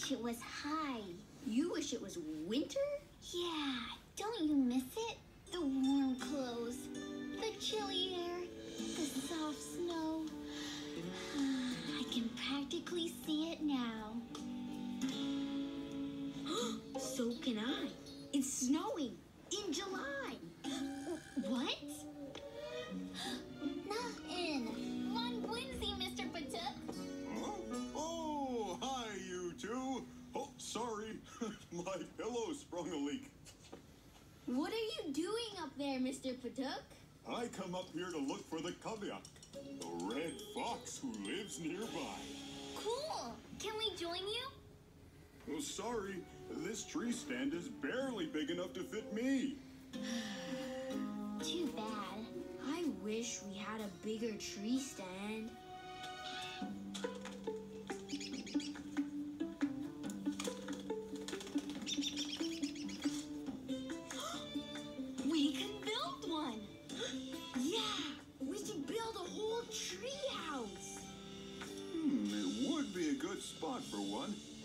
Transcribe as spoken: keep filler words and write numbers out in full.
wish it was high. You wish it was winter? Yeah, don't you miss it? The warm clothes, the chilly air, the soft snow. I can practically see it now. So can I. It's snowing in July. What? Nothing. Long Quincy, Mister Patuk. Huh? Oh, hi, you two. Oh, sorry. My pillow sprung a leak. What are you doing up there, Mister Patuk? I come up here to look for the caveat, the red fox who lives nearby. Cool. Can we join you? Oh, sorry. This tree stand is barely big enough to fit me. Too bad. I wish we had a bigger tree stand. We can build one! Yeah! We can build a whole tree house! Hmm, it would be a good spot for one.